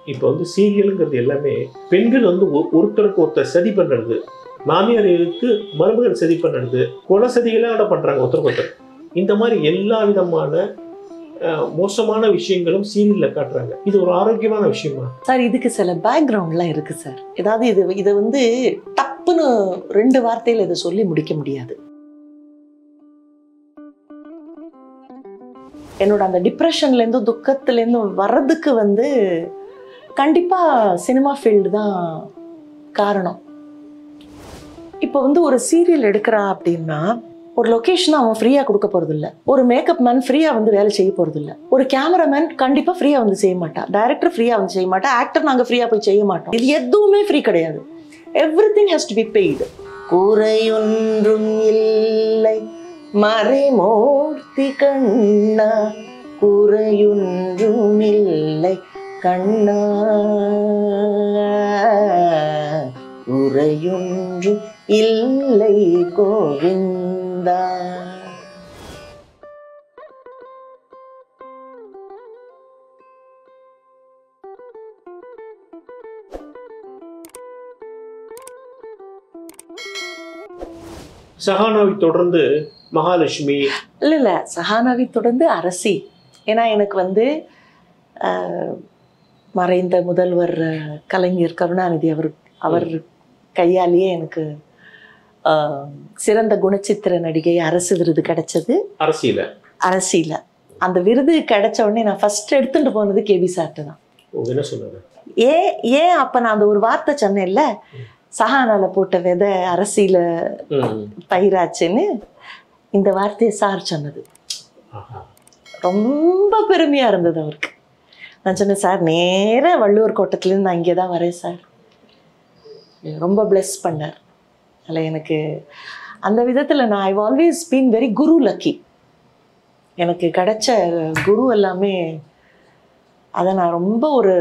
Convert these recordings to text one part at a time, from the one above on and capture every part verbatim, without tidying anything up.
இப்போ வந்து சீரியலுங்கிறது எல்லாமே பெண்கள் வந்து ஒருத்தருக்கு ஒருத்தர் சதி பண்ணுறது, மாமியாருக்கு மருமகள் சதி பண்ணுறது, கொலை சதிகளாக பண்ணுறாங்க ஒருத்தருக்கு ஒருத்தர். இந்த மாதிரி எல்லா விதமான மோசமான விஷயங்களும் சீரியல்ல காட்டுறாங்க. இது ஒரு ஆரோக்கியமான விஷயமா சார்? இதுக்கு சில பேக்ரவுண்ட்லாம் இருக்கு சார். ஏதாவது இது இதை வந்து டப்புன்னு ரெண்டு வார்த்தையில இதை சொல்லி முடிக்க முடியாது. என்னோட அந்த டிப்ரெஷன்லேருந்து துக்கத்துலேருந்து வர்றதுக்கு வந்து கண்டிப்பாக சினிமா ஃபீல்டு தான் காரணம். இப்போ வந்து ஒரு சீரியல் எடுக்கிறா அப்படின்னா ஒரு லொக்கேஷனை அவன் ஃப்ரீயாக கொடுக்க போகிறதில்ல, ஒரு மேக்கப் மேன் ஃப்ரீயாக வந்து வேலை செய்ய போகிறதில்ல, ஒரு கேமராமேன் கண்டிப்பாக ஃப்ரீயாக வந்து செய்ய மாட்டான், டைரக்டர் ஃப்ரீயாக வந்து செய்ய மாட்டான், ஆக்டர் நாங்கள் ஃப்ரீயாக போய் செய்ய மாட்டோம். இது எதுவுமே ஃப்ரீ கிடையாது. Everything has to be paid. குறையொன்றும் இல்லை மறைமூர்த்தி கண்ணா, குறையொன்றும் இல்லை கண்ணா, குறையொன்றும் இல்லை கோவிந்தா. சஹானாவை தொடர்ந்து மகாலட்சுமி. இல்லை இல்லை சஹானாவை தொடர்ந்து அரசி. ஏன்னா எனக்கு வந்து மறைந்த முதல்வர் கலைஞர் கருணாநிதி அவர் அவர் கையாலேயே எனக்கு சிறந்த குணச்சித்திர நடிகை அரசு விருது கிடைச்சது. அரசியல அரசியல அந்த விருது கிடைச்ச உடனே நான் ஃபர்ஸ்ட் எடுத்துட்டு போனது கேபி சார்ட்டு தான். என்ன சொன்னாங்க? ஏன் ஏன் அப்போ நான் அந்த ஒரு வார்த்தை சொன்னேன்ல, சஹானால போட்ட விதை அரசியல பயிராச்சுன்னு, இந்த வார்த்தையை சார் சொன்னது ரொம்ப பெருமையா இருந்தது அவருக்கு. நான் சொன்னேன், சார் நேராக வள்ளுவர் கோட்டத்துலேருந்து நான் இங்கே தான் வரேன் சார். ரொம்ப பிளெஸ் பண்ணார். அதில் எனக்கு அந்த விதத்தில் நான் ஐவ் ஆல்வேஸ் பீன் வெரி குரு லக்கி. எனக்கு கிடைச்ச குரு எல்லாமே அதை நான் ரொம்ப ஒரு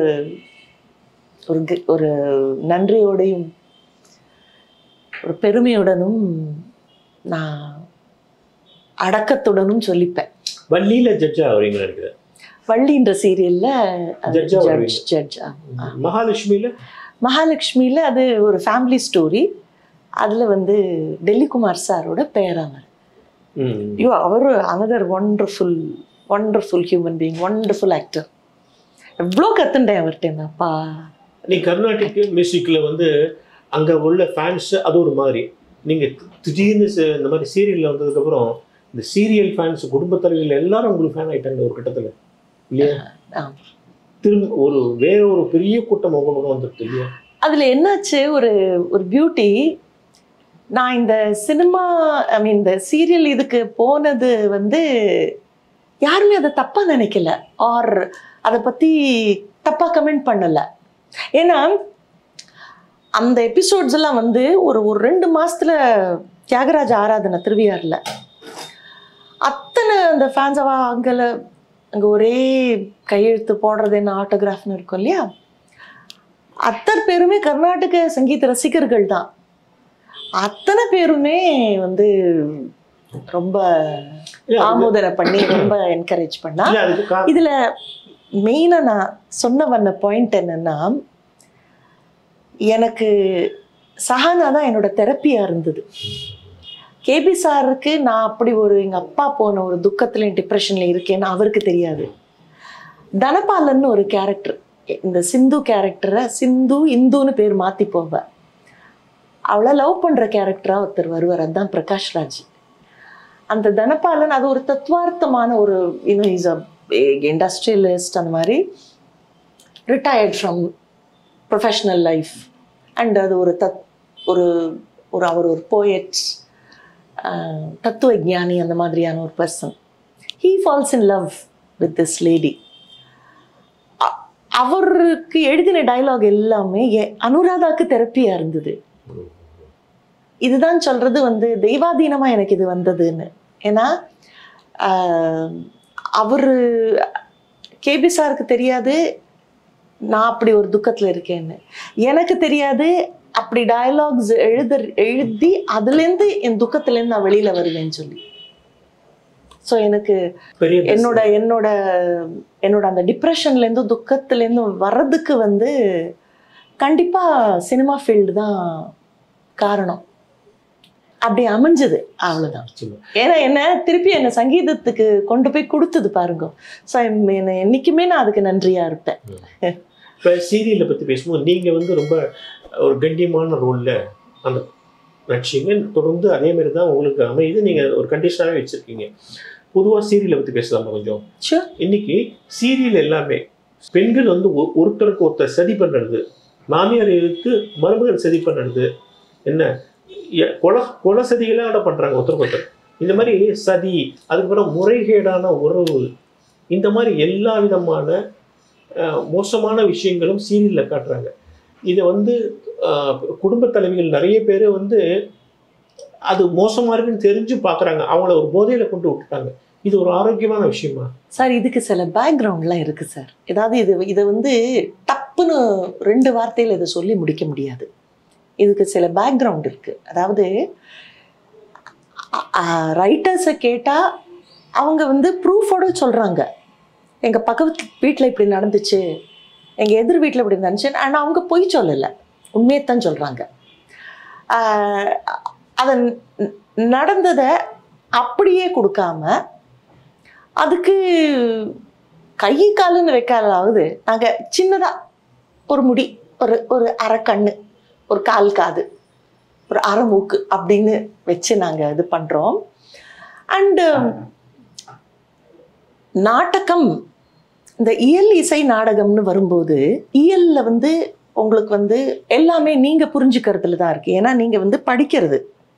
ஒரு நன்றியோடையும் ஒரு பெருமையுடனும் நான் அடக்கத்துடனும் சொல்லிப்பேன். வள்ளியில ஜட்ஜா வரீங்க நினைக்கிறேன். வள்ளின்ற சீரியல்ல ஜட்ஜ் ஜட்ஜ். மகாலட்சுமியில மகாலட்சுமியில அது ஒரு ஃபேமிலி ஸ்டோரி. அதுல வந்து டெல்லி குமார் சாரோட பேராவர். ஐயோ, அவர் another wonderful wonderful human being, wonderful actor. எவ்வளோ கத்துட்டேன் அவர்கிட்ட. அப்பா, நீ கர்நாடிக் மியூசிக்ல வந்து அங்க உள்ள ஃபேன்ஸ் அது ஒரு மாதிரி, நீங்க திடீர்னு இந்த மாதிரி சீரியல்ல வந்ததுக்கப்புறம் இந்த சீரியல் ஃபேன்ஸ் குடும்ப தலைவர்கள் எல்லாரும் உங்களுக்கு ஃபேன் ஆயிட்டாங்க ஒரு கட்டத்துல இல்லையா? திரும்ப ஒரு வேற ஒரு பெரிய கூட்டம் உங்க பக்கம் வந்துருக்கு இல்லையா? அதுல என்னாச்சு, ஒரு ஒரு பியூட்டி, நான் இந்த சினிமா ஐ மீன் இந்த சீரியல் இதுக்கு போனது வந்து யாருமே அதை தப்பா நினைக்கல, ஆர் அதை பத்தி தப்பா கமெண்ட் பண்ணல. ஏன்னா அந்த எபிசோட்ஸ் எல்லாம் வந்து ஒரு ஒரு ரெண்டு மாசத்துல தியாகராஜ ஆராதனை திருவியாறுல அத்தனை அந்த ஃபேன்ஸவா அங்கே அங்கே ஒரே கையெழுத்து போடுறது என்ன ஆட்டோகிராஃப்னு இருக்கும் இல்லையா, அத்தனை பேருமே கர்நாடக சங்கீத ரசிகர்கள் தான். அத்தனை பேருமே வந்து ரொம்ப ஆமோதனை பண்ணி ரொம்ப என்கரேஜ் பண்ணா. இதுல மெயினா நான் சொன்ன வந்த பாயிண்ட் என்னன்னா, எனக்கு சஹானா தான் என்னோட தெரப்பியா இருந்தது. கேபி சாருக்கு நான் அப்படி ஒரு எங்க அப்பா போன ஒரு துக்கத்துலையும் டிப்ரெஷன்ல இருக்கேன்னு அவருக்கு தெரியாது. தனபாலன்னு ஒரு கேரக்டர், இந்த சிந்து கேரக்டரை சிந்து இந்துன்னு பேர் மாத்தி போவ, அவளை லவ் பண்ற கேரக்டரா ஒருத்தர் வருவார், அதுதான் பிரகாஷ் ராஜ். அந்த தனபாலன் அது ஒரு தத்துவார்த்தமான ஒரு யூனோ இஸ் அ இண்டஸ்ட்ரியலிஸ்ட், அந்த மாதிரி retired from professional life. And அது ஒரு தத் ஒரு ஒரு அவர் ஒரு போயட், தத்துவ ஞானி, அந்த மாதிரியான ஒரு person. He falls in love with this lady. அவருக்கு எழுதின டைலாக் எல்லாமே அனுராதாக்கு தெரப்பியா இருந்தது. இதுதான் சொல்றது வந்து தெய்வாதீனமா எனக்கு இது வந்ததுன்னு. ஏன்னா அவரு கேபி சாருக்கு தெரியாது நான் அப்படி ஒரு துக்கத்துல இருக்கேன்னு, எனக்கு தெரியாது அப்படி டயலாக்ஸ் எழுத எழுதி அதுலேருந்து என் துக்கத்துலேருந்து நான் வெளியில வருவேன்னு சொல்லி. ஸோ எனக்கு என்னோட என்னோட என்னோட அந்த டிப்ரெஷன்லேருந்து துக்கத்துலேருந்து வர்றதுக்கு வந்து கண்டிப்பாக சினிமா ஃபீல்டு தான் காரணம். அப்படி அமைஞ்சது, அவ்வளோதான். ஏன்னா என்ன திருப்பி என்னை சங்கீதத்துக்கு கொண்டு போய் கொடுத்தது பாருங்க. ஸோ என்ன என்றைக்குமே நான் அதுக்கு நன்றியாக இருப்பேன். இப்போ சீரியலை பற்றி பேசும்போது நீங்கள் வந்து ரொம்ப ஒரு கண்ணியமான ரோலில் அந்த நடிச்சிங்க, தொடர்ந்து அதே மாதிரி தான் உங்களுக்கு அமையுது. நீங்கள் ஒரு கண்டிஷனாகவே வச்சுருக்கீங்க. பொதுவாக சீரியலை பற்றி பேசலாமா கொஞ்சம்? இன்னைக்கு சீரியல் எல்லாமே பெண்கள் வந்து ஒருத்தருக்கு ஒருத்தர் சதி பண்ணுறது, மாமியார் எடுத்து மருமகள் சதி பண்ணுறது, என்ன கொலை கொலை சதிகளாக பண்ணுறாங்க ஒருத்தருக்கு ஒருத்தர். இந்த மாதிரி சதி, அதுக்கப்புறம் முறைகேடான உறவு, இந்த மாதிரி எல்லா விதமான மோசமான விஷயங்களும் சீரியலில் காட்டுறாங்க. இதை வந்து குடும்ப தலைவிகள் நிறைய பேர் வந்து அது மோசமாக இருக்குன்னு தெரிஞ்சு பார்க்குறாங்க. அவங்கள ஒரு போதையில் கொண்டு விட்டுட்டாங்க. இது ஒரு ஆரோக்கியமான விஷயமா சார்? இதுக்கு சில பேக்ரவுண்ட்லாம் இருக்குது சார். ஏதாவது இது இதை வந்து டப்புன்னு ரெண்டு வார்த்தையில் இதை சொல்லி முடிக்க முடியாது. இதுக்கு சில பேக்ரவுண்ட் இருக்குது. அதாவது ரைட்டர்ஸை கேட்டால் அவங்க வந்து ப்ரூஃபோடு சொல்கிறாங்க, எங்கள் பக்கத்து வீட்டில் இப்படி நடந்துச்சு, எங்கள் எதிர் வீட்டில் இப்படி நடந்துச்சு. ஆனால் அவங்க பொய் சொல்லலை, உண்மையைத்தான் சொல்கிறாங்க. அதை நடந்ததை அப்படியே கொடுக்காம அதுக்கு கை காலுன்னு வைக்காதாவது நாங்கள் சின்னதாக ஒரு முடி, ஒரு ஒரு அரை கண்ணு, ஒரு கால் காது, ஒரு அரை மூக்கு அப்படின்னு வச்சு நாங்கள் இது பண்ணுறோம். அண்டு நாடகம், இந்த இயல் இசை நாடகம்னு வரும்போது இயலில் வந்து உங்களுக்கு வந்து எல்லாமே நீங்கள் புரிஞ்சுக்கிறதுல தான் இருக்குது. ஏன்னா நீங்கள் வந்து படிக்கிறது.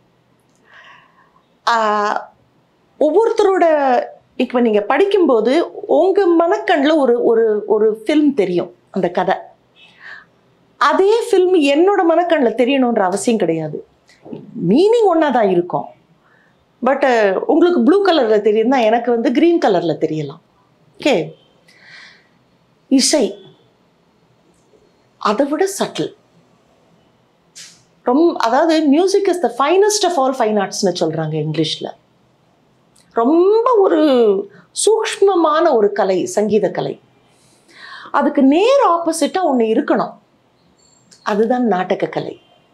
ஒவ்வொருத்தரோட இப்போ நீங்கள் படிக்கும்போது உங்கள் மனக்கண்ணில் ஒரு ஒரு ஒரு ஃபில்ம் தெரியும், அந்த கதை. அதே ஃபில்ம் என்னோட மனக்கண்ணில் தெரியணுன்ற அவசியம் கிடையாது. மீனிங் ஒன்றா தான் இருக்கும். பட் உங்களுக்கு ப்ளூ கலரில் தெரியுதுன்னா எனக்கு வந்து க்ரீன் கலரில் தெரியலாம். ஓகே, இசை அதை விட சட்டில் ரொம்ப, அதாவது music is the finest of all fine ஆர்ட்ஸ்னு சொல்கிறாங்க இங்கிலீஷில். ரொம்ப ஒரு சூக்ஷ்மமான ஒரு கலை சங்கீத கலை. அதுக்கு நேர் ஆப்போசிட்டாக ஒன்று இருக்கணும், அதுதான் நாடக கலை.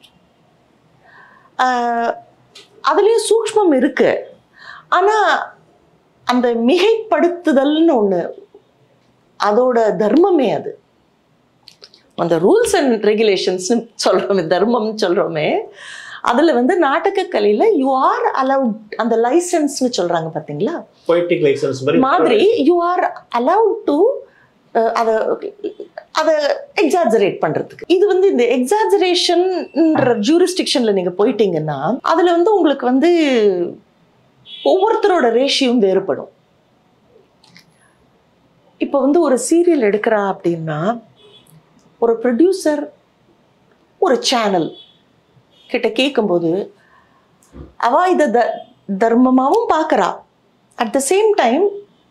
அதுலேயும் சூக்ஷ்மம் இருக்கு, ஆனால் அந்த மிகைப்படுத்துதல்னு ஒன்று, அதோட தர்மமே அது. அந்த ரூல்ஸ் அண்ட் ரெகுலேஷன்ஸ்னு சொல்கிறோமே, தர்மம்னு சொல்கிறோமே, அதில் வந்து நாடக கலையில் யூ ஆர் அலவுட், அந்த லைசன்ஸ்னு சொல்கிறாங்க பார்த்தீங்களா, பொய்டிக் லைசன்ஸ் மாதிரி யூ ஆர் அலவுட் டு அதை அதை எக்ஸாஜரேட் பண்ணுறதுக்கு. இது வந்து இந்த எக்ஸாஜரேஷன்ன்ற ஜூரிஸ்டிக்ஷனில் நீங்கள் போயிட்டீங்கன்னா அதில் வந்து உங்களுக்கு வந்து ஒவ்வொருத்தரோட ரேஷியும் வேறுபடும். இப்போ வந்து ஒரு சீரியல் எடுக்கிறா அப்படின்னா ஒரு ப்ரொடியூசர் ஒரு சேனல் கிட்ட கேட்கும்போது அவ இதை த தர்மமாகவும் பார்க்குறா, அட் த சேம் டைம்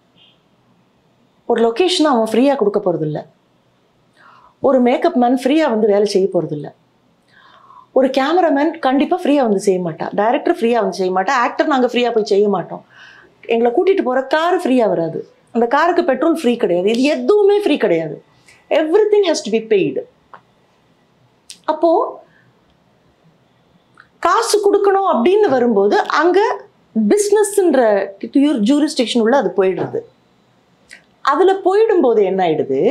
ஒரு லொக்கேஷனை அவன் ஃப்ரீயாக கொடுக்க போகிறதில்ல, ஒரு மேக்கப் மேன் ஃப்ரீயாக வந்து வேலை செய்ய போகிறதில்ல, ஒரு கேமராமேன் கண்டிப்பாக ஃப்ரீயாக வந்து செய்ய மாட்டா, டைரக்டர் ஃப்ரீயாக வந்து செய்ய மாட்டா, ஆக்டர் நாங்கள் ஃப்ரீயாக போய் செய்ய மாட்டோம், எங்களை கூட்டிகிட்டு போகிற கார் ஃப்ரீயாக வராது, அந்த காருக்கு பெட்ரோல் ஃப்ரீ கிடையாது, இது எதுவுமே ஃப்ரீ கிடையாது. Everything has to be paid. அப்போது காசு கொடுக்கணும் அப்படின்னு வரும்போது அங்கே பிஸ்னஸ்ன்ற ஜூரிஸ்டிக்ஷன் உள்ள அது போயிடுறது. அதில் போயிடும்போது என்ன ஆயிடுது,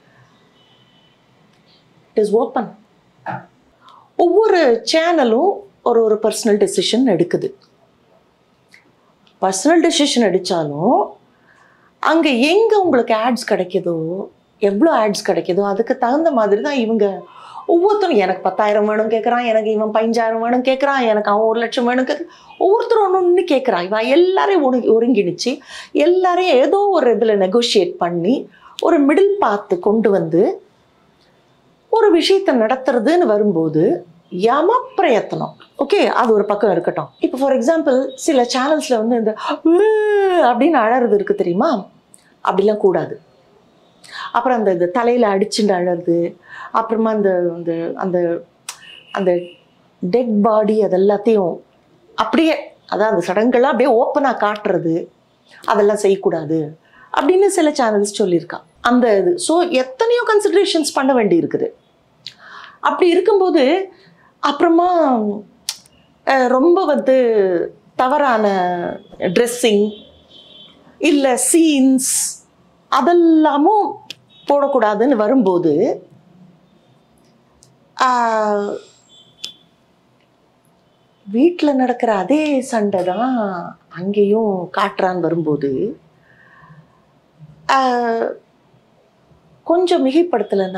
இட் இஸ் ஓப்பன். ஒவ்வொரு சேனலும் ஒரு ஒரு பர்சனல் டெசிஷன் எடுக்குது. பர்சனல் டெசிஷன் அடித்தாலும் அங்கே எங்கே உங்களுக்கு ஆட்ஸ் கிடைக்குதோ, எவ்வளோ ஆட்ஸ் கிடைக்குதோ அதுக்கு தகுந்த மாதிரி தான் இவங்க ஒவ்வொருத்தரும், எனக்கு பத்தாயிரம் வேணும் கேட்குறான், எனக்கு இவன் பதினஞ்சாயிரம் வேணும் கேட்குறான், எனக்கு அவன் ஒரு லட்சம் வேணும் கேட்க, ஒவ்வொருத்தரும் ஒன்று ஒன்று கேட்குறான். இவன் எல்லாரையும் ஒரு ஒருங்கிணைச்சு எல்லாரையும் ஏதோ ஒரு இதில் நெகோஷியேட் பண்ணி ஒரு மிடில் பாத்து கொண்டு வந்து ஒரு விஷயத்தை நடத்துறதுன்னு வரும்போது யம பிரயத்தனம். ஓகே, அது ஒரு பக்கம் இருக்கட்டும். இப்போ ஃபார் எக்ஸாம்பிள் சில சேனல்ஸில் வந்து இந்த அப்படின்னு அழறது இருக்குது தெரியுமா, அப்படிலாம் கூடாது. அப்புறம் அந்த இந்த தலையில் அடிச்சுட்டு அழறது, அப்புறமா அந்த அந்த அந்த அந்த டெட் பாடி அதெல்லாத்தையும் அப்படியே, அதான் அந்த சடங்கெல்லாம் அப்படியே ஓப்பனாக காட்டுறது, அதெல்லாம் செய்யக்கூடாது அப்படின்னு சில சேனல்ஸ் சொல்லியிருக்கா. அந்த இது ஸோ எத்தனையோ கன்சிடரேஷன்ஸ் பண்ண வேண்டி இருக்குது. அப்படி இருக்கும்போது அப்புறமா ரொம்ப வந்து தவறான ட்ரெஸ்ஸிங் இல்லை சீன்ஸ் அதெல்லாமும் போடக்கூடாதுன்னு வரும்போது வீட்டில் நடக்கிற அதே சண்டை தான் அங்கேயும் காட்டுறான்னு வரும்போது கொஞ்சம் மிகைப்படுத்தலைன்னா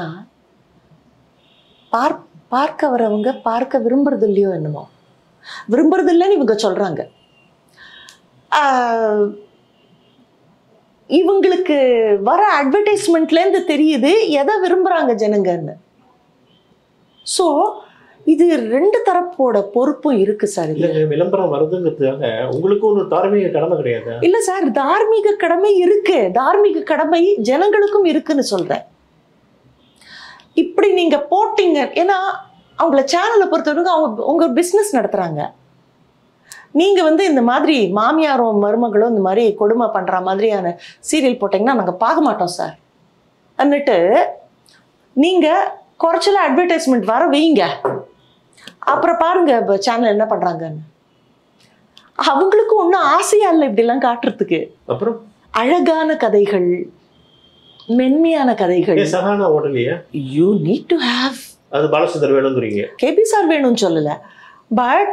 பார் பார்க்க வரவங்க பார்க்க விரும்புறது இல்லையோ என்னமோ, விரும்புறது இல்லைன்னு இவங்க சொல்றாங்க. இவங்களுக்கு வர அட்வர்டைஸ்மெண்ட்லேருந்து தெரியுது எதை விரும்புறாங்க ஜனங்கன்னு. ஸோ இது ரெண்டு தரப்போட பொறுப்பும் இருக்கு சார். இல்லைங்க, விளம்பரம் வருதுங்கிறதுக்காக உங்களுக்கு ஒரு தார்மீக கடமை கிடையாது. இல்லை சார், தார்மீக கடமை இருக்கு, தார்மீக கடமை ஜனங்களுக்கும் இருக்குன்னு சொல்றேன். இப்படி நீங்க போட்டீங்க, ஏன்னா அவங்கள சேனலை பொறுத்தவரைக்கும் அவங்க உங்க பிஸ்னஸ் நடத்துறாங்க. நீங்க வந்து இந்த மாதிரி மாமியாரும் மருமகளும் இந்த மாதிரி கொடுமை பண்ற மாதிரியான சீரியல் போட்டீங்கன்னா நாங்கள் பார்க்க மாட்டோம் சார் அன்னுட்டு நீங்க குறைச்சல அட்வர்டைஸ்மெண்ட் வர வைங்க. அப்புறம் பாருங்க சேனல் என்ன பண்றாங்கன்னு. அவங்களுக்கு ஒன்றும் ஆசையா இல்லை இப்படிலாம் காட்டுறதுக்கு. அப்புறம் அழகான கதைகள், மென்மையான கதைகள். சகானா ஓடலையா? You need to have. அது பாலச்சந்தர் வேணுங்கிறீங்க. கேபி சார் வேணும்னு சொல்லல, பட்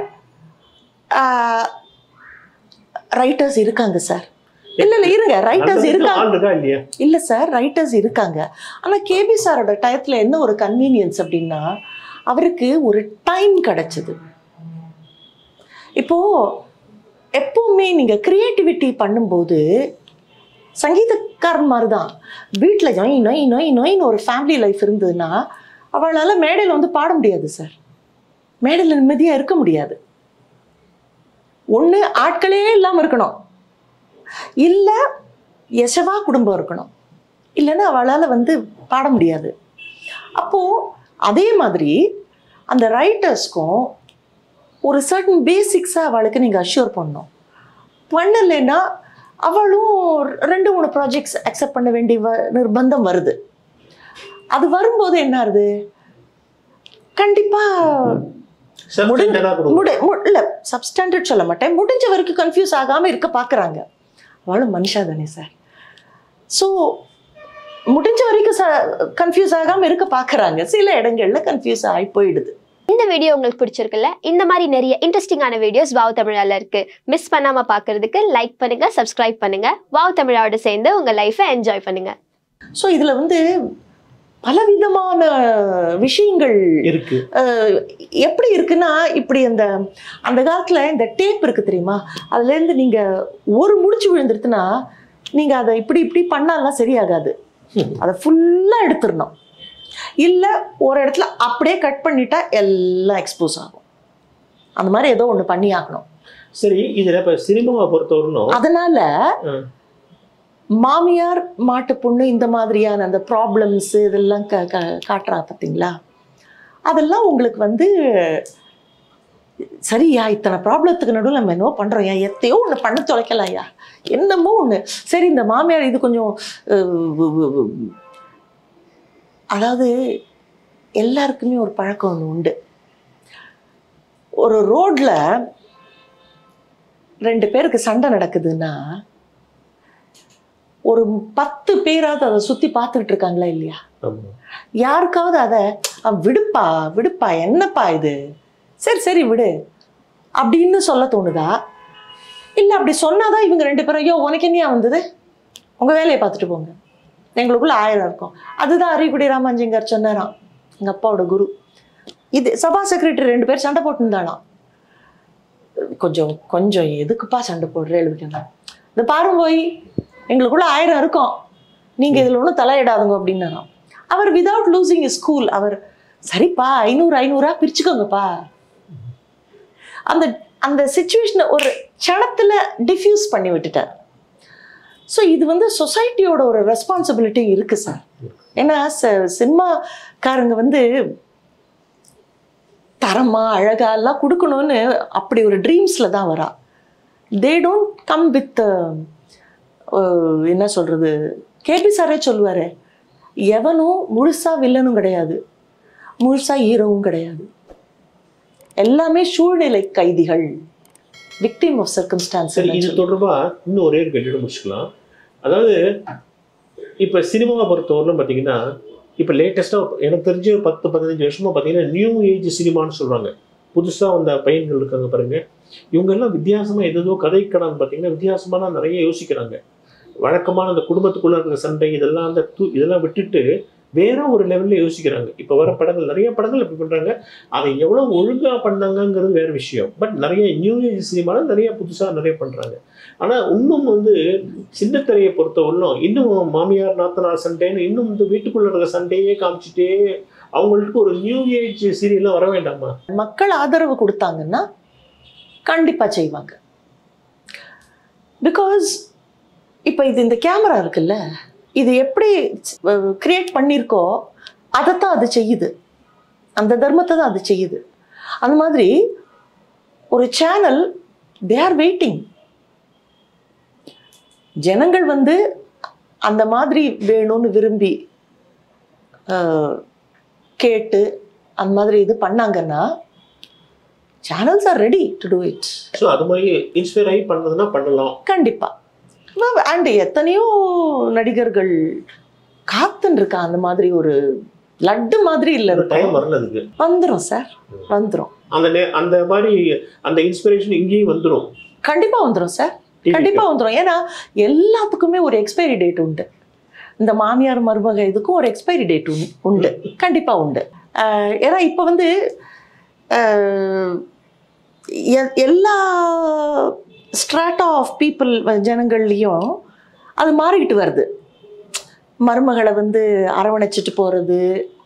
ரைட்டர்ஸ் இருக்காங்க சார். இல்ல இல்ல இருங்க, ரைட்டர்ஸ் இருக்காங்க. இல்ல சார், ரைட்டர்ஸ் இருக்காங்க. ஆனா கேபி சாரோட டயத்துல என்ன ஒரு கன்வீனியன்ஸ் அப்படின்னா அவருக்கு ஒரு டைம் கிடைச்சது. இப்போ எப்பவுமே நீங்க கிரியேட்டிவிட்டி பண்ணும்போது சங்கீதக்காரன் மாதிரி தான். வீட்டில் நொய் நொய் நொய் நொயின்னு ஒரு ஃபேமிலி லைஃப் இருந்ததுன்னா அவளால் மேடையில் வந்து பாட முடியாது சார். மேடையில் நிம்மதியாக இருக்க முடியாது. ஒன்று ஆட்களே இல்லாமல் இருக்கணும், இல்லை யசவா குடும்பம் இருக்கணும், இல்லைன்னா அவளால் வந்து பாட முடியாது. அப்போது அதே மாதிரி அந்த ரைட்டர்ஸ்க்கும் ஒரு சர்டன் பேசிக்ஸாக அவளுக்கு நீங்கள் அஷ்யூர் பண்ணணும். பண்ணலைன்னா அவளும் ரெண்டு மூணு ப்ராஜெக்ட்ஸ் அக்செப்ட் பண்ண வேண்டிய வ நிர்பந்தம் வருது. அது வரும்போது என்ன ஆகுது, கண்டிப்பாக இல்லை சப்ஸ்டாண்டர்ட் சொல்ல மாட்டேன், முடிஞ்ச வரைக்கும் கன்ஃபியூஸ் ஆகாமல் இருக்க பார்க்குறாங்க. அவளும் மனுஷா தானே சார். ஸோ முடிஞ்ச வரைக்கும் ச கன்ஃபியூஸ் ஆகாமல் இருக்க பார்க்குறாங்க. சில இடங்கள்ல கன்ஃபியூஸ் ஆகி போயிடுது. இந்த வீடியோ உங்களுக்கு பிடிச்சிருக்குல்ல? இந்த மாதிரி நிறைய இன்ட்ரெஸ்டிங்கான வீடியோஸ் வாவ் தமிழால இருக்கு. மிஸ் பண்ணாம பார்க்கறதுக்கு லைக் பண்ணுங்க, சப்ஸ்கிரைப் பண்ணுங்க. வாவ் தமிழாவோட சேர்ந்து உங்க லைஃபை என்ஜாய் பண்ணுங்க. ஸோ இதுல வந்து பலவிதமான விஷயங்கள் இருக்கு. எப்படி இருக்குன்னா, இப்படி அந்த அந்த காலத்துல இந்த டேப் இருக்கு தெரியுமா, அதுல இருந்து நீங்க ஒரு முடிச்சு விழுந்துருச்சுன்னா நீங்க அதை இப்படி இப்படி பண்ணாலாம் சரியாகாது. அதை ஃபுல்லா எடுத்துடணும். இல்லை ஒரு இடத்துல அப்படியே கட் பண்ணிட்டா எல்லாம் எக்ஸ்போஸ் ஆகும். அந்த மாதிரி ஏதோ ஒன்று பண்ணி ஆகணும். சரி, இதில் இப்போ சினிமாவை பொறுத்தவரைக்கும் அதனால மாமியார் மாட்டு பொண்ணு இந்த மாதிரியான அந்த ப்ராப்ளம்ஸ் இதெல்லாம் க க காட்டுறா பார்த்தீங்களா, அதெல்லாம் உங்களுக்கு வந்து சரியா இத்தனை ப்ராப்ளத்துக்கு நடுவில் நம்ம என்னவோ பண்ணுறோம், ஏன் எத்தையோ ஒன்று பண்ண தொலைக்கலாம்யா, என்னமோ ஒன்று. சரி இந்த மாமியார் இது கொஞ்சம் அதாவது எல்லாருக்குமே ஒரு பழக்கம் ஒன்று உண்டு. ஒரு ரோட்ல ரெண்டு பேருக்கு சண்டை நடக்குதுன்னா ஒரு பத்து பேராவது அதை சுத்தி பார்த்துக்கிட்டு இருக்காங்களா இல்லையா? யாருக்காவது அதை விடுப்பா விடுப்பா என்னப்பா இது, சரி சரி விடு அப்படின்னு சொல்ல தோணுதா? இல்லை அப்படி சொன்னாதான் இவங்க ரெண்டு பேரும் ஐயோ உனக்கு என்னையா வந்தது, உங்க வேலையை பார்த்துட்டு போங்க, எங்களுக்குள்ள ஆயிரம் இருக்கும். அதுதான் அரியக்குடி ராமாஞ்சிங்கர் சொன்னாராம், எங்க அப்பாவோட குரு. இது சபா செக்ரட்டரி ரெண்டு பேர் சண்டை போட்டுருந்தாலாம். கொஞ்சம் கொஞ்சம் எதுக்குப்பா சண்டை போடுற எழுதிட்டு இந்த பாரும் போய் எங்களுக்குள்ள ஆயிரம் இருக்கும், நீங்க இதுல ஒன்றும் தலையிடாதுங்க அப்படின்னாராம். அவர் விதவுட் லூசிங் இஸ் கூல். அவர் சரிப்பா ஐநூறு ஐநூறா பிரிச்சுக்கோங்கப்பா. அந்த அந்த சிச்சுவேஷனை ஒரு க்ஷணத்துல டிஃப்யூஸ் பண்ணி விட்டுட்டார். ஸோ இது வந்து சொசைட்டியோட ஒரு ரெஸ்பான்சிபிலிட்டி இருக்கு சார். ஏன்னா சினிமாக்காரங்க வந்து தரமா அழகா எல்லாம் கொடுக்கணும்னு அப்படி ஒரு ட்ரீம்ஸ்ல தான் வரா. தே டோன்ட் கம் வித் என்ன சொல்கிறது, கேபி சாரே சொல்லுவார், எவனும் முழுசாக வில்லனும் கிடையாது, முழுசாக ஹீரோவும் கிடையாது, எல்லாமே சூழ்நிலை கைதிகள், விக்டிம் ஆஃப் சர்க்கம்ஸ்டான்ஸ். இது தொடர்பாக இன்னும் ஒரே ஒரு கேள்வியோட முடிச்சுக்கலாம். அதாவது இப்போ சினிமாவை பொறுத்தவரையிலும் பார்த்தீங்கன்னா, இப்போ லேட்டஸ்ட்டாக எனக்கு தெரிஞ்ச பத்து பதினஞ்சு வருஷமாக பார்த்தீங்கன்னா நியூ ஏஜ் சினிமான்னு சொல்கிறாங்க. புதுசாக வந்த பையன்கள் இருக்காங்க பாருங்க, இவங்கெல்லாம் வித்தியாசமாக எதோ கதைக்கடான்னு பார்த்தீங்கன்னா வித்தியாசமான நிறைய யோசிக்கிறாங்க. வழக்கமான அந்த குடும்பத்துக்குள்ளே இருக்கிற சண்டை இதெல்லாம் அந்த தூ இதெல்லாம் விட்டுட்டு வேற ஒரு லெவலில் யோசிக்கிறாங்க. இப்போ வர படங்கள் நிறைய படங்கள் எப்படி பண்ணுறாங்க, அதை எவ்வளோ ஒழுங்காக பண்ணாங்கங்கிறது வேறு விஷயம். பட் நிறைய நியூ ஏஜ் சினிமாவில் நிறைய புதுசாக நிறைய பண்ணுறாங்க. ஆனால் இன்னும் வந்து சின்னத்திரையை பொறுத்தவரையிலும் இன்னும் மாமியார் நாத்தனார் சண்டைன்னு இன்னும் இந்த வீட்டுக்குள்ளே இருக்கிற சண்டையே காமிச்சிட்டே அவங்களுக்கு ஒரு நியூ ஏஜ் சீரியல்லாம் வர வேண்டாமா? மக்கள் ஆதரவு கொடுத்தாங்கன்னா கண்டிப்பாக செய்வாங்க. பிகாஸ் இப்போ இது இந்த கேமரா இருக்குல்ல, இது எப்படி கிரியேட் பண்ணியிருக்கோ அதைத்தான் அது செய்யுது, அந்த தர்மத்தை தான் அது செய்யுது. அந்த மாதிரி ஒரு சேனல் தே ஆர் வெயிட்டிங். ஜனங்கள் வந்து அந்த மாதிரி வேணும்னு விரும்பி கேட்டு அந்த மாதிரி இது பண்ணாங்கன்னா channels are ready to do it. So அது மாதிரி இன்ஸ்பயர் ஆகி பண்ணதுன்னா பண்ணலாம் கண்டிப்பாக. அண்ட் எத்தனையோ நடிகர்கள் காத்துன்னு இருக்கா அந்த மாதிரி ஒரு லட்டு மாதிரி இல்லை, டைம் வரல, அதுக்கு வந்துடும் சார், வந்துடும். அந்த அந்த மாதிரி அந்த இன்ஸ்பிரேஷன் இங்கேயும் வந்துடும், கண்டிப்பாக வந்துடும் சார், கண்டிப்பாக வந்துடும். ஏன்னா எல்லாத்துக்குமே ஒரு எக்ஸ்பைரி டேட் உண்டு. இந்த மாமியார் மருமக இதுக்கும் ஒரு எக்ஸ்பைரி டேட் உண்டு, கண்டிப்பாக உண்டு. ஏன்னா இப்போ வந்து எல்லா ஸ்ட்ராட்டா ஆஃப் பீப்புள் ஜனங்கள்லேயும் அது மாறிக்கிட்டு வருது. மருமகளை வந்து அரவணைச்சிட்டு போகிறது.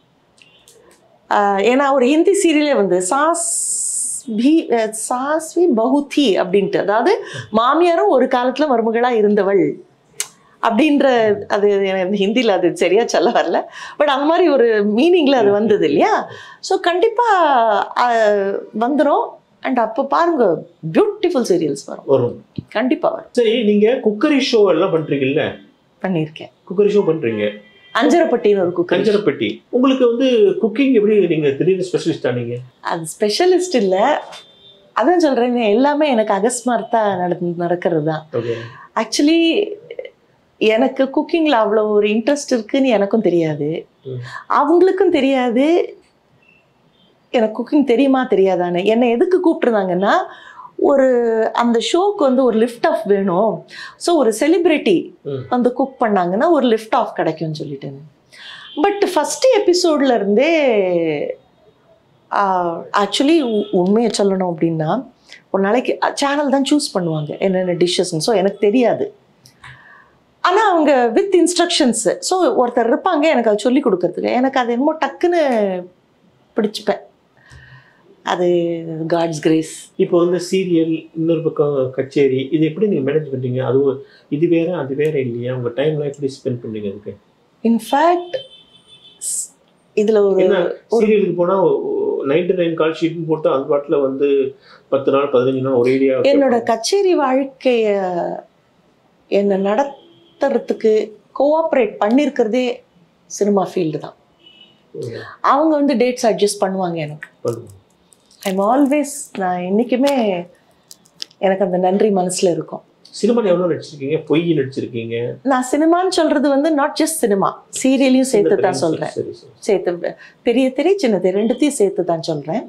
ஏன்னா ஒரு ஹிந்தி சீரியலே வந்து சாஸ் பி சாஸ்வி பகுதி அப்படின்ட்டு, அதாவது மாமியாரும் ஒரு காலத்தில் மருமகளாக இருந்தவள் அப்படின்ற, அது எனக்கு ஹிந்தியில் அது சரியா சொல்ல வரல, பட் அந்த மாதிரி ஒரு மீனிங்கில் அது வந்தது இல்லையா. ஸோ கண்டிப்பாக வந்துடும். அண்ட் அப்போ பாருங்க பியூட்டிஃபுல் சீரியல்ஸ் வரும், வரும் கண்டிப்பாக வரும். சரி, நீங்கள் குக்கரி ஷோ எல்லாம் பண்ணுறீங்கல்ல? பண்ணியிருக்கேன். குக்கரி ஷோ பண்ணுறீங்க, அஞ்சரப்பட்டின்னு ஒரு குக்கரி. அஞ்சரப்பட்டி. உங்களுக்கு வந்து குக்கிங் எப்படி நீங்கள் திடீர்னு ஸ்பெஷலிஸ்ட் ஆனீங்க? அது ஸ்பெஷலிஸ்ட் இல்லை, அதான் சொல்கிறேன், எல்லாமே எனக்கு அகஸ்மார்த்தாக நட நடக்கிறது தான். ஆக்சுவலி எனக்கு குக்கிங்கில் அவ்வளோ ஒரு இன்ட்ரெஸ்ட் இருக்குன்னு எனக்கும் தெரியாது, அவங்களுக்கும் தெரியாது எனக்கு குக்கிங் தெரியுமா தெரியாதானே. என்னை எதுக்கு கூப்பிட்டுருந்தாங்கன்னா, ஒரு அந்த ஷோக்கு வந்து ஒரு லிஃப்ட் ஆஃப் வேணும், ஸோ ஒரு செலிப்ரிட்டி வந்து குக் பண்ணாங்கன்னா ஒரு லிஃப்ட் ஆஃப் கிடைக்கும்னு சொல்லிட்டேன். பட் ஃபஸ்ட்டு எபிசோட்ல இருந்தே ஆக்சுவலி உண்மையை சொல்லணும் அப்படின்னா, ஒரு நாளைக்கு சேனல் தான் சூஸ் பண்ணுவாங்க என்னென்ன டிஷ்ஷஸ்ன்னு. ஸோ எனக்கு தெரியாது, ஆனால் அவங்க வித் இன்ஸ்ட்ரக்ஷன்ஸு. ஸோ ஒருத்தர் இருப்பாங்க எனக்கு அது சொல்லி கொடுக்கறதுக்கு. எனக்கு அது என்னமோ டக்குன்னு பிடிச்சிப்பேன், அது காட்ஸ் கிரேஸ். இப்போ வந்து சீரியல், இன்னொரு பக்கம் கச்சேரி, இது எப்படி நீங்கள் மேனேஜ் பண்ணுறீங்க? அது இது வேறு அது வேறு இல்லையா? உங்கள் டைம்லாம் எப்படி ஸ்பெண்ட் பண்ணுறீங்க அதுக்கு? இன்ஃபேக்ட் இதில் ஒரு சீரியலுக்கு போனால் நைன்டி நைன் கால் ஷீட்னு போட்டு அந்த பாட்டில் வந்து பத்து நாள் பதினஞ்சு நாள் ஒரே ஐடியா. என்னோட கச்சேரி வாழ்க்கையை என்னை நடத்துறதுக்கு கோஆப்ரேட் பண்ணியிருக்கிறதே சினிமா ஃபீல்டு தான். அவங்க வந்து டேட்ஸ் அட்ஜஸ்ட் பண்ணுவாங்க எனக்கு. ஐம் ஆல்வேஸ், நான் என்றைக்குமே எனக்கு அந்த நன்றி மனசில் இருக்கும். சினிமாவில் எவ்வளோ நடிச்சிருக்கீங்க? பொய் நடிச்சிருக்கீங்க. நான் சினிமான்னு சொல்கிறது வந்து நாட் ஜஸ்ட் சினிமா, சீரியலையும் சேர்த்து தான் சொல்கிறேன். சேர்த்து பெரிய திரை சின்ன திரை ரெண்டுத்தையும் சேர்த்து தான் சொல்கிறேன்.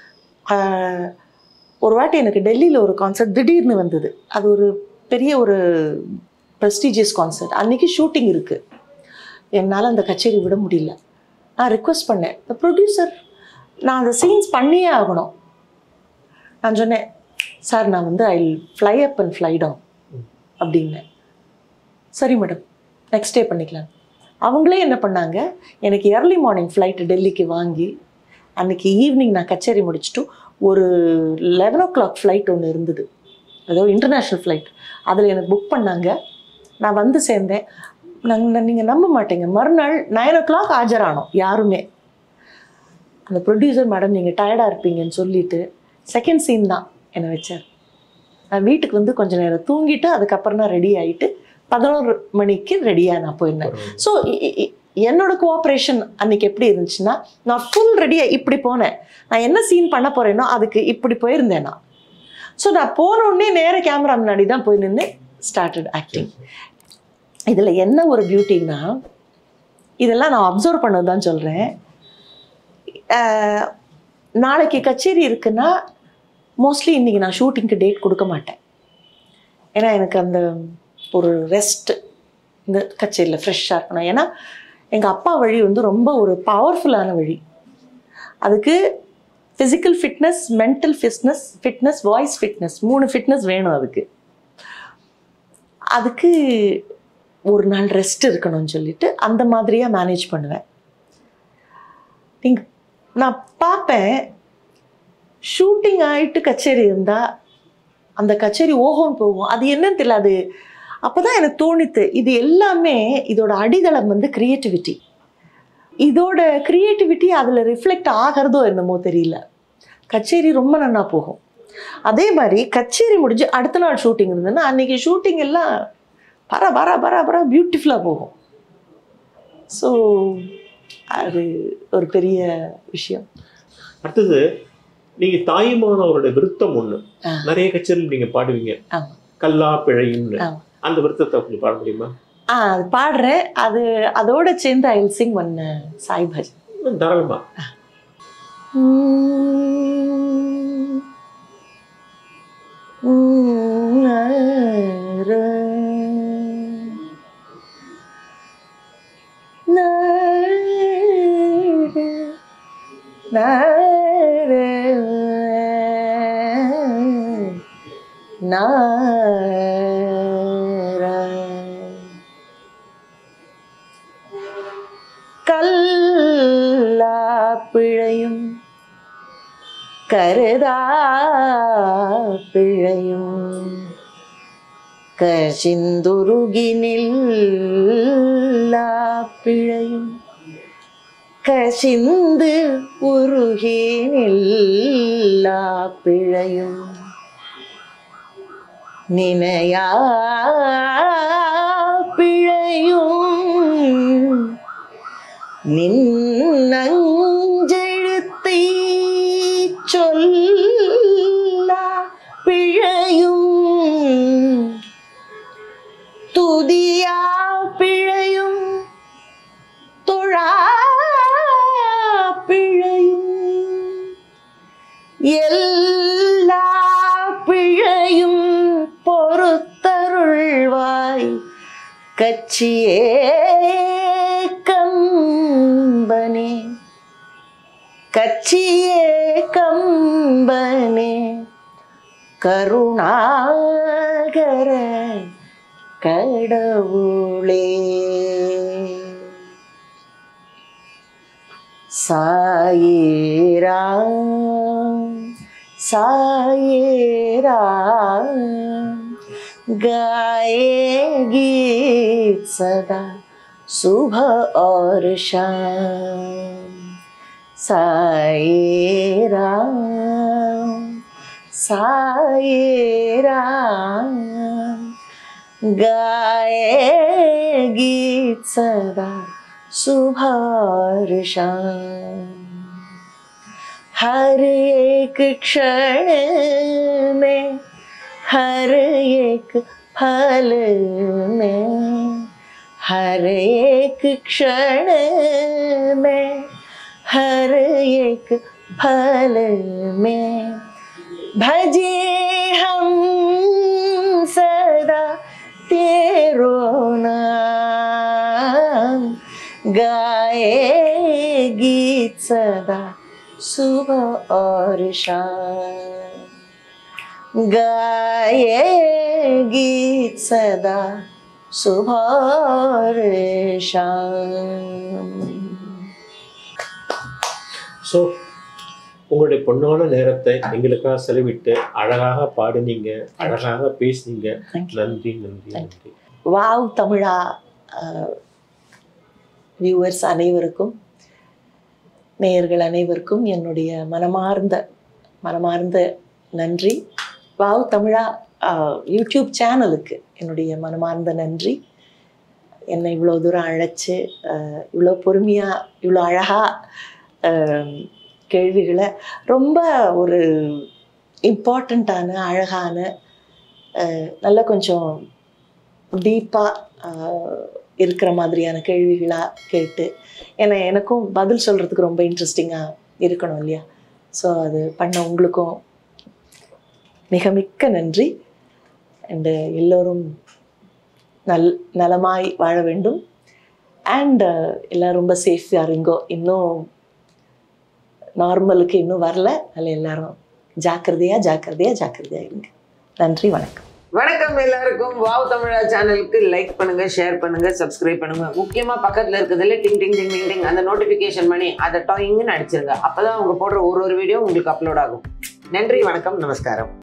ஒரு வாட்டி எனக்கு டெல்லியில் ஒரு கான்சர்ட் திடீர்னு வந்தது. அது ஒரு பெரிய ஒரு ப்ரெஸ்டீஜியஸ் கான்சர்ட். அன்றைக்கி ஷூட்டிங் இருக்குது, என்னால் அந்த கச்சேரி விட முடியல. நான் ரிக்வெஸ்ட் பண்ணேன், இந்த ப்ரொடியூசர் நான் அந்த சீன்ஸ் பண்ணியே ஆகணும். நான் சொன்னேன், சார் நான் வந்து I fly up and fly down அப்படின்னேன். சரி மேடம், நெக்ஸ்ட் டே பண்ணிக்கலாம். அவங்களே என்ன பண்ணாங்க, எனக்கு ஏர்லி மார்னிங் ஃப்ளைட்டு டெல்லிக்கு வாங்கி அன்றைக்கி ஈவினிங் நான் கச்சேரி முடிச்சுட்டு ஒரு லெவன் ஓ கிளாக் ஃப்ளைட் ஒன்று இருந்தது, ஏதோ இன்டர்நேஷ்னல் ஃப்ளைட், அதில் எனக்கு புக் பண்ணாங்க. நான் வந்து சேர்ந்தேன். நாங்கள் நீங்கள் நம்ப மாட்டேங்க, மறுநாள் நைன் ஓ கிளாக் ஆஜரானோம் யாருமே. அந்த ப்ரொடியூசர், மேடம் நீங்கள் டயர்டாக இருப்பீங்கன்னு சொல்லிவிட்டு செகண்ட் சீன் தான் என்னை வச்சார். நான் வீட்டுக்கு வந்து கொஞ்சம் நேரம் தூங்கிட்டு அதுக்கப்புறம் தான் ரெடி ஆகிட்டு பதினோரு மணிக்கு ரெடியாக நான் போயிருந்தேன். ஸோ என்னோட கோஆப்ரேஷன் அன்னைக்கு எப்படி இருந்துச்சுன்னா, நான் ஃபுல் ரெடியாக இப்படி போனேன். நான் என்ன சீன் பண்ண போகிறேனோ அதுக்கு இப்படி போயிருந்தேன் நான். ஸோ நான் போன உடனே நேர கேமரா முன்னாடி தான் போய் நின்று ஸ்டார்டட் ஆக்டிங். இதில் என்ன ஒரு பியூட்டின்னா, இதெல்லாம் நான் அப்சர்வ் பண்ணது தான் சொல்கிறேன். நாளைக்கு கச்சேரி இருக்குன்னா மோஸ்ட்லி இன்றைக்கி நான் ஷூட்டிங்க்கு டேட் கொடுக்க மாட்டேன். ஏன்னா எனக்கு அந்த ஒரு ரெஸ்ட் இந்த கச்சேரியில் ஃப்ரெஷ்ஷாக இருக்கணும். ஏன்னா எங்கள் அப்பா வழி வந்து ரொம்ப ஒரு பவர்ஃபுல்லான வழி. அதுக்கு physical fitness, mental fitness fitness voice fitness மூணு ஃபிட்னஸ் வேணும். அதுக்கு அதுக்கு ஒரு நாள் ரெஸ்ட் இருக்கணும்னு சொல்லிட்டு அந்த மாதிரியாக மேனேஜ் பண்ணுவேன். நீங்கள் நான் பார்ப்பேன், ஷூட்டிங் ஆகிட்டு கச்சேரி இருந்தால் அந்த கச்சேரி ஓஹோன்னு போகும். அது என்னன்னு தெரியல. அது அப்போ தான் எனக்கு தோணித்து, இது எல்லாமே இதோட அடித்தளம் வந்து க்ரியேட்டிவிட்டி. இதோட க்ரியேட்டிவிட்டி அதில் ரிஃப்ளெக்ட் ஆகிறதோ என்னமோ தெரியல, கச்சேரி ரொம்ப நல்லா போகும். அதே மாதிரி கச்சேரி முடிஞ்சு அடுத்த நாள் ஷூட்டிங் இருந்ததுன்னா அன்றைக்கி ஷூட்டிங் எல்லாம் பர பர பர பர பியூட்டிஃபுல்லாக போகும். ஸோ அது ஒரு பெரிய விஷயம். அடுத்தது, நீங்கள் தாயுமானவரோட விருத்தம் ஒன்று நிறைய கச்சேரியில் நீங்கள் பாடுவீங்க, கல்லா பிழையும்னு. அந்த விருத்தத்தை கொஞ்சம் பாட முடியுமா? ஆ அது பாடுறேன். அது அதோட சேர்ந்து I will sing one Sai bhajan. தாராளமா. கல்லா பிழையும் கருதா பிழையும் கசிந்துருகினில் பிழையும் கசிந்து உருகினில் பிழையும் நினையா பிழையும் நின்னஞ்செழுத்தை சொல்லா பிழையும் துதியா பிழையும் தொழா பிழையும் எல்லா பிழையும் பொறுத்தருள்வாய் கச்சியே கம்பனே கச்சியே கம்பனே கருணாகர கடவுளே சாயிராம் சாயிராம் गाए गीत सदा सुबह और शाम साई राम साई राम गाए गीत सदा सुबह और शाम हर एक क्षण में हर एक फल में हर एक क्षण में हर एक फल में भजे हम सदा तेरो नाम गाए गीत सदा सुबह और शाम गाए गीत सदा सुबह और शाम. ஸோ உங்களுடைய பொன்னான நேரத்தை எங்களுக்காக செலவிட்டு அழகாக பாடுனீங்க, அழகாக பேசுனீங்க. நன்றி நன்றி நன்றி. வாவ் தமிழா வியூவர்ஸ் அனைவருக்கும், நேயர்கள் அனைவருக்கும் என்னுடைய மனமார்ந்த மனமார்ந்த நன்றி. வாவ் தமிழா யூடியூப் சேனலுக்கு என்னுடைய மனமார்ந்த நன்றி. என்னை இவ்வளோ தூரம் அழைச்சி இவ்வளோ பொறுமையாக இவ்வளோ அழகாக கேள்விகளை ரொம்ப ஒரு இம்பார்ட்டண்ட்டான அழகான நல்ல கொஞ்சம் டீப்பாக இருக்கிற மாதிரியான கேள்விகளாக கேட்டு ஏன்னா எனக்கும் பதில் சொல்கிறதுக்கு ரொம்ப இன்ட்ரெஸ்டிங்காக இருக்கணும் இல்லையா? ஸோ அது பண்ண உங்களுக்கும் மிக மிக்க நன்றி. அண்டு எல்லோரும் நல் நலமாய் வாழ வேண்டும். அண்ட் எல்லோரும் ரொம்ப சேஃபாக இருங்கோ. இன்னும் நார்மலுக்கு இன்னும் வரல. அதில் எல்லாரும் ஜாக்கிரதையாக ஜாக்கிரதையாக ஜாக்கிரதையாக இருங்க. நன்றி, வணக்கம். வணக்கம் எல்லாருக்கும். வாவ் தமிழா சேனலுக்கு லைக் பண்ணுங்க, ஷேர் பண்ணுங்க, சப்ஸ்கிரைப் பண்ணுங்க. முக்கியமா பக்கத்துல இருக்கிறதுல டிங் டிங் டிங் டிங் டிங் அந்த நோட்டிபிகேஷன் பண்ணி அதை டாயிங்னு அடிச்சிருங்க. அப்பதான் அவங்க போடுற ஒரு ஒரு வீடியோ உங்களுக்கு அப்லோட் ஆகும். நன்றி, வணக்கம், நமஸ்காரம்.